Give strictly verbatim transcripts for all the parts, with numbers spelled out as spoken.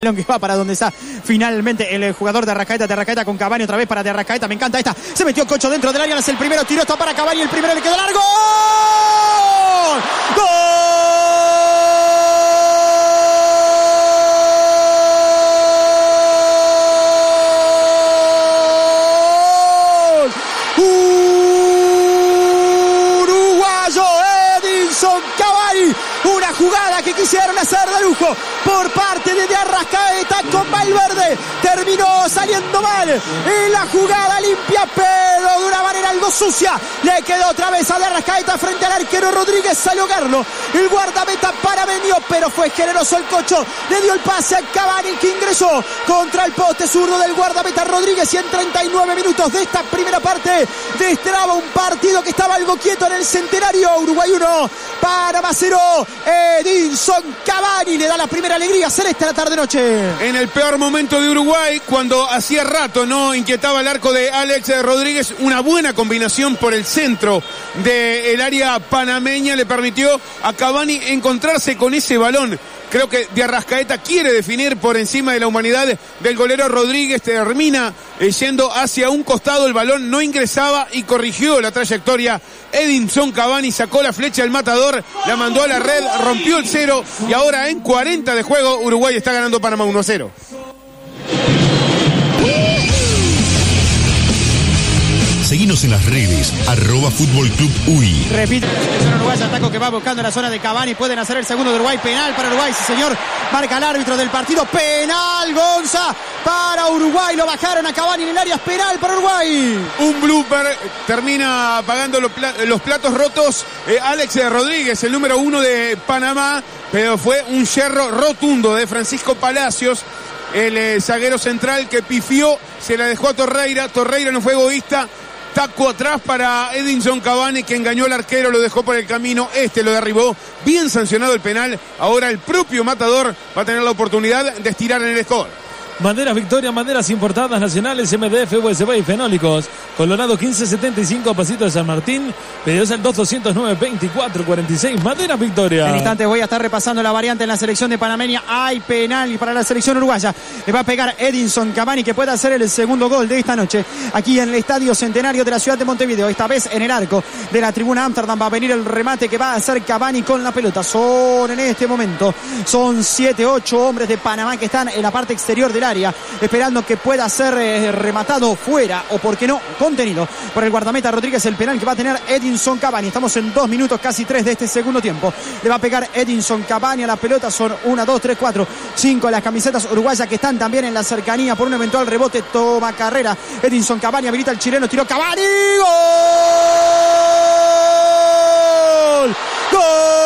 que va para donde está finalmente el jugador de Arrascaeta, de Arrascaeta con Cavani otra vez para de Arrascaeta, me encanta esta, se metió Cocho dentro del área, es el primero, tiró esto para Cavani, el primero le quedó largo, ¡gol! Uruguayo Edinson Cavani, una jugada que quisieron hacer de lujo por parte de De Arrascaeta con Valverde, terminó saliendo mal en la jugada limpia, pero de una manera algo sucia, le quedó otra vez a De Arrascaeta frente al arquero Rodríguez, salió Garlo, el guardameta panameño, pero fue generoso el Cocho, le dio el pase a Cavani que ingresó contra el poste zurdo del guardameta Rodríguez, y en treinta y nueve minutos de esta primera parte destraba un partido que estaba algo quieto en el Centenario. Uruguay uno, Panamá cero, Edinson Cavani le da la primera alegría celeste a la tarde-noche. En el peor momento de Uruguay, cuando hacía rato no inquietaba el arco de Alex Rodríguez, una buena combinación por el centro del área panameña le permitió a Cavani encontrarse con ese balón. Creo que De Arrascaeta quiere definir por encima de la humanidad del golero Rodríguez, termina eh, yendo hacia un costado, el balón no ingresaba y corrigió la trayectoria. Edinson Cavani sacó la flecha del matador, la mandó a la red, rompió el cero y ahora en cuarenta de juego Uruguay está ganando Panamá uno a cero. Seguinos en las redes, arroba Fútbol Club U I. Repite, la selección uruguaya, ataco que va buscando en la zona de Cavani, pueden hacer el segundo de Uruguay, penal para Uruguay, sí señor, marca el árbitro del partido, penal Gonza para Uruguay, lo bajaron a Cavani en el área, penal para Uruguay. Un blooper, termina pagando los, pla los platos rotos eh, Alex Rodríguez, el número uno de Panamá, pero fue un yerro rotundo de Francisco Palacios, el eh, zaguero central que pifió, se la dejó a Torreira, Torreira no fue egoísta, taco atrás para Edinson Cavani que engañó al arquero, lo dejó por el camino, este lo derribó, bien sancionado el penal, ahora el propio matador va a tener la oportunidad de estirar en el score. Banderas Victoria, banderas importadas nacionales, M D F, U S B y fenólicos. Colorado quince setenta y cinco, Pasito de San Martín. Pedidos al dos doscientos nueve, veinticuatro cuarenta y seis. Banderas Victoria. En instantes voy a estar repasando la variante en la selección de Panameña. Hay penal para la selección uruguaya. Le va a pegar Edinson Cavani que puede hacer el segundo gol de esta noche aquí en el Estadio Centenario de la ciudad de Montevideo. Esta vez en el arco de la tribuna Amsterdam va a venir el remate que va a hacer Cavani con la pelota. Son en este momento, son siete ocho hombres de Panamá que están en la parte exterior del área, esperando que pueda ser eh, rematado fuera o, por qué no, contenido por el guardameta Rodríguez, el penal que va a tener Edinson Cavani. Estamos en dos minutos, casi tres de este segundo tiempo. Le va a pegar Edinson Cavani a la pelota. Son una, dos, tres, cuatro, cinco las camisetas uruguayas que están también en la cercanía por un eventual rebote. Toma carrera Edinson Cavani, habilita el chileno, tiró Cavani, ¡gol! ¡Gol!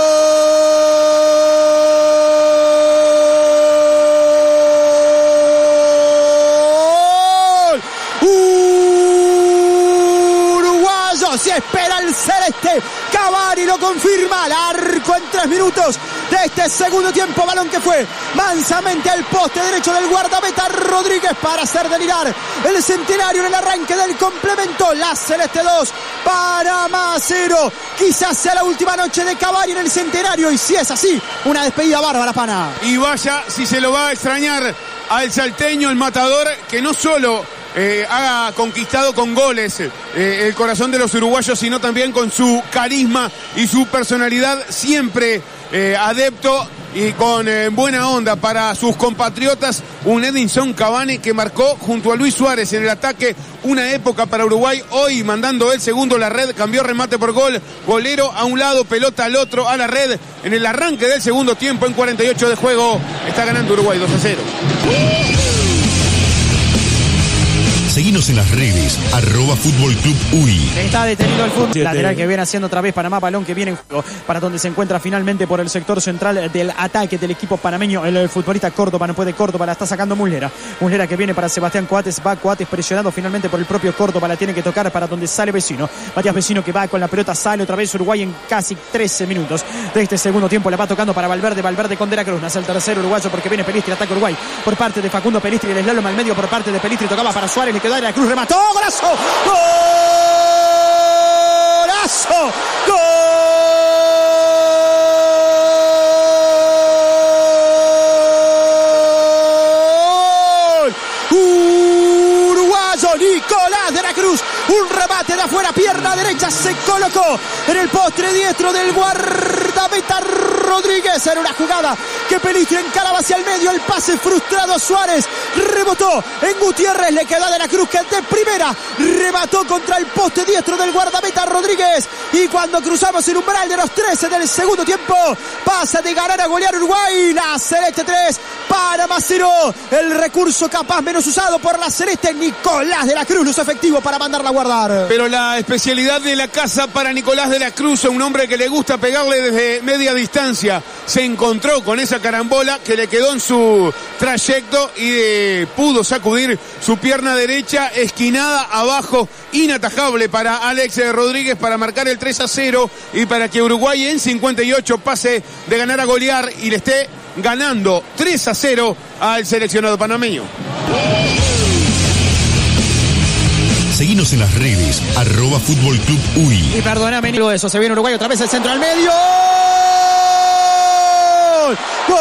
Se espera el celeste, Cavani lo confirma, al arco en tres minutos de este segundo tiempo, balón que fue mansamente al poste derecho del guardameta Rodríguez para hacer delirar el Centenario en el arranque del complemento. La celeste dos, Panamá cero, quizás sea la última noche de Cavani en el Centenario, y si es así, una despedida bárbara, Pana. Y vaya si se lo va a extrañar al salteño, el matador, que no solo Eh, ha conquistado con goles eh, el corazón de los uruguayos, sino también con su carisma y su personalidad, siempre eh, adepto y con eh, buena onda para sus compatriotas. Un Edinson Cavani que marcó junto a Luis Suárez en el ataque una época para Uruguay, hoy mandando el segundo la red, cambió remate por gol, golero a un lado, pelota al otro, a la red, en el arranque del segundo tiempo, en cuarenta y ocho de juego, está ganando Uruguay dos a cero. Seguinos en las redes, arroba Fútbol Club U I. Está detenido el fútbol. Lateral que viene haciendo otra vez Panamá, balón que viene en juego para donde se encuentra finalmente por el sector central del ataque del equipo panameño. El, el futbolista Córdoba, no puede Córdoba, la está sacando Muslera. Muslera que viene para Sebastián Coates, va Coates presionado finalmente por el propio Córdoba, la tiene que tocar para donde sale Vecino. Matías Vecino que va con la pelota, sale otra vez Uruguay en casi trece minutos de este segundo tiempo. La va tocando para Valverde, Valverde con De la Cruz, nace el tercero uruguayo porque viene Pelistri, ataca Uruguay por parte de Facundo Pelistri, el slalom al medio por parte de Pelistri, tocaba para Suárez, le quedó De la Cruz, remató, golazo, golazo, gol. Un remate de afuera, pierna derecha, se colocó en el postre diestro del guardameta Rodríguez. Era una jugada que Pelistri encaraba hacia el medio, el pase frustrado a Suárez, rebotó en Gutiérrez, le quedó a De la Cruz que de primera remató contra el poste diestro del guardameta Rodríguez. Y cuando cruzamos el umbral de los trece del segundo tiempo, pasa de ganar a golear Uruguay. La Celeste tres, Panamá cero. El recurso capaz menos usado por la Celeste, Nicolás De la Cruz, lo efectivo para mandarla a guardar. Pero la especialidad de la casa para Nicolás De la Cruz, un hombre que le gusta pegarle desde media distancia, se encontró con esa carambola que le quedó en su trayecto y eh, pudo sacudir su pierna derecha esquinada abajo, inatajable para Alex Rodríguez para marcar el tres a cero y para que Uruguay en cincuenta y ocho pase de ganar a golear y le esté ganando tres a cero al seleccionado panameño. Seguinos en las redes, arroba Fútbol Club U I. Y perdóname, ni lo de eso, se viene Uruguay otra vez el centro al medio. ¡Gol!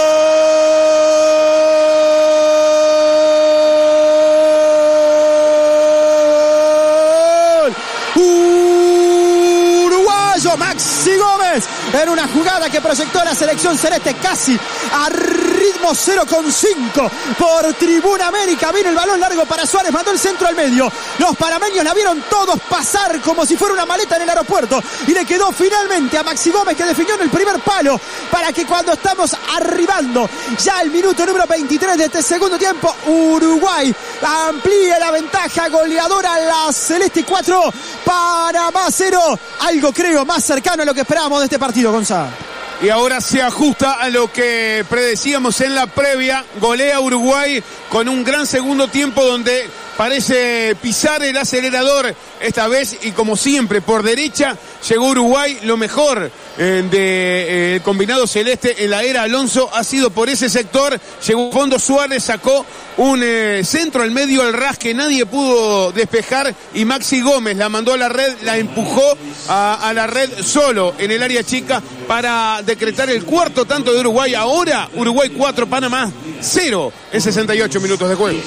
Uruguayo Maxi Gómez en una jugada que proyectó la selección celeste casi a ritmo cero coma cinco por Tribuna América. Vino el balón largo para Suárez, mandó el centro al medio. Los panameños la vieron todos pasar como si fuera una maleta en el aeropuerto y le quedó finalmente a Maxi Gómez, que definió en el primer palo para que cuando estamos arribando ya el minuto número veintitrés de este segundo tiempo, Uruguay amplíe la ventaja goleadora. La Celeste cuatro, Panamá cero. Algo creo más cercano a lo que esperábamos de este partido, Gonzalo. Y ahora se ajusta a lo que predecíamos en la previa. Golea Uruguay con un gran segundo tiempo donde parece pisar el acelerador esta vez y como siempre por derecha llegó Uruguay. Lo mejor eh, del de, eh, combinado celeste en la era Alonso ha sido por ese sector. Llegó fondo Suárez, sacó un eh, centro al medio al ras que nadie pudo despejar y Maxi Gómez la mandó a la red, la empujó a, a la red solo en el área chica para decretar el cuarto tanto de Uruguay. Ahora Uruguay cuatro, Panamá cero en sesenta y ocho minutos de juego.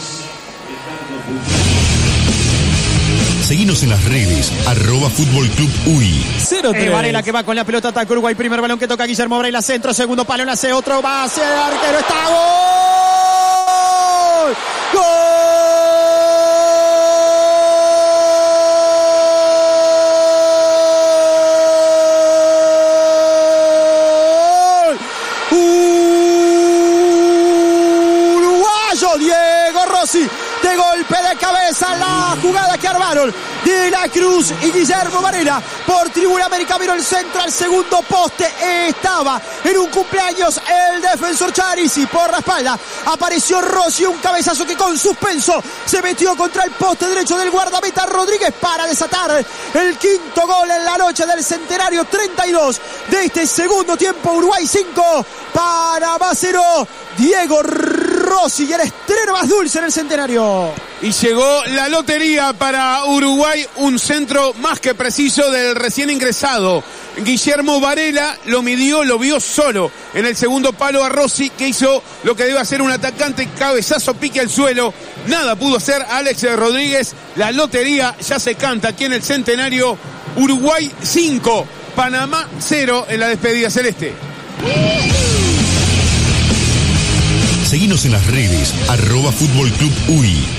Seguinos en las redes, arroba Fútbol Club U I. cero tres. Eh, Varela que va con la pelota, ataca Uruguay. Primer balón que toca Guillermo Varela, centro, segundo palo, hace otro, va hacia el arquero, está gol. ¡Gol! Uruguayo Diego Rossi, de golpe de cabeza, la jugada que armaron De la Cruz y Guillermo Varela por Tribuna América. Vino el centro al segundo poste, estaba en un cumpleaños el defensor Charisi. Por la espalda apareció Rossi, un cabezazo que con suspenso se metió contra el poste derecho del guardameta Rodríguez para desatar el quinto gol en la noche del centenario. Treinta y dos de este segundo tiempo. Uruguay cinco, Panamá cero. Diego Rossi y el estreno más dulce en el centenario. Y llegó la lotería para Uruguay, un centro más que preciso del recién ingresado Guillermo Varela. Lo midió, lo vio solo en el segundo palo a Rossi, que hizo lo que debe hacer un atacante, cabezazo, pique al suelo. Nada pudo hacer Alex Rodríguez. La lotería ya se canta aquí en el centenario. Uruguay cinco, Panamá cero en la despedida celeste. Seguinos en las redes, arroba Fútbol Club U I.